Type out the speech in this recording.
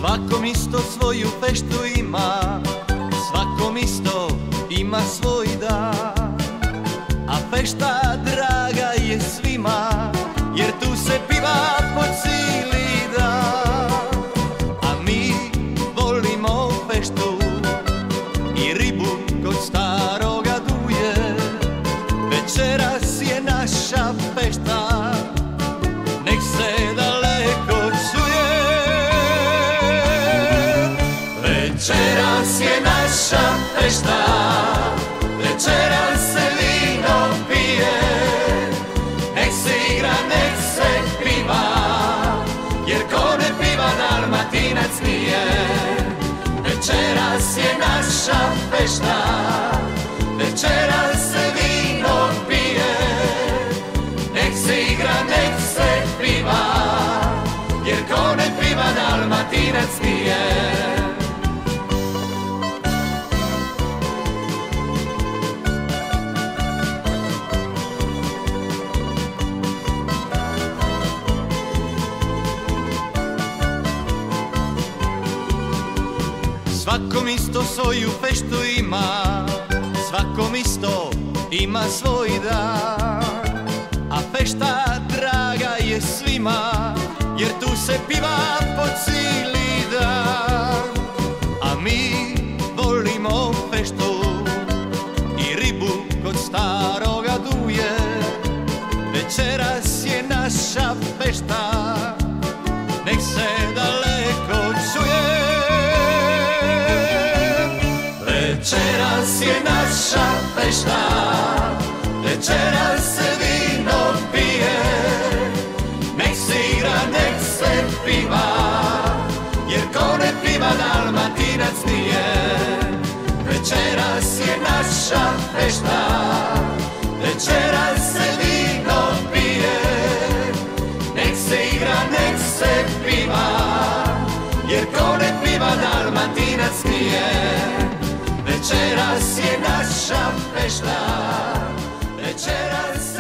Svakom isto svoju feštu ima, svakom isto ima svoj dan. A fešta draga je svima, jer tu se piva po cili dan. A mi volimo feštu i ribu kod staroga Duje. Večeras je naša fešta, nek se daleko čuje. Večeras je naša fešta, večeras se vino pije. Nek se igra, nek se piva, jer ko ne piva Dalmatinac nije. Večeras je naša fešta, večeras se vino pije. Nek se igra, nek se piva, jer ko ne piva Dalmatinac nije. Svakom isto svoju feštu ima, svakom isto ima svoj dan. A fešta draga je svima, jer tu se piva po cili dan. A mi volimo feštu i ribu kod staroga Duje. Večeras je naša fešta, nek se daleko čuje. Večeras je naša fešta, večeras se vino pije. Nek se igra, nek se piva, jer ko ne piva Dalmatinac nije. Večeras je naša fešta, večeras se vino pije. Nek se igra, nek se piva, jer ko ne piva Dalmatinac nije. Večeras je naša fešta, večeras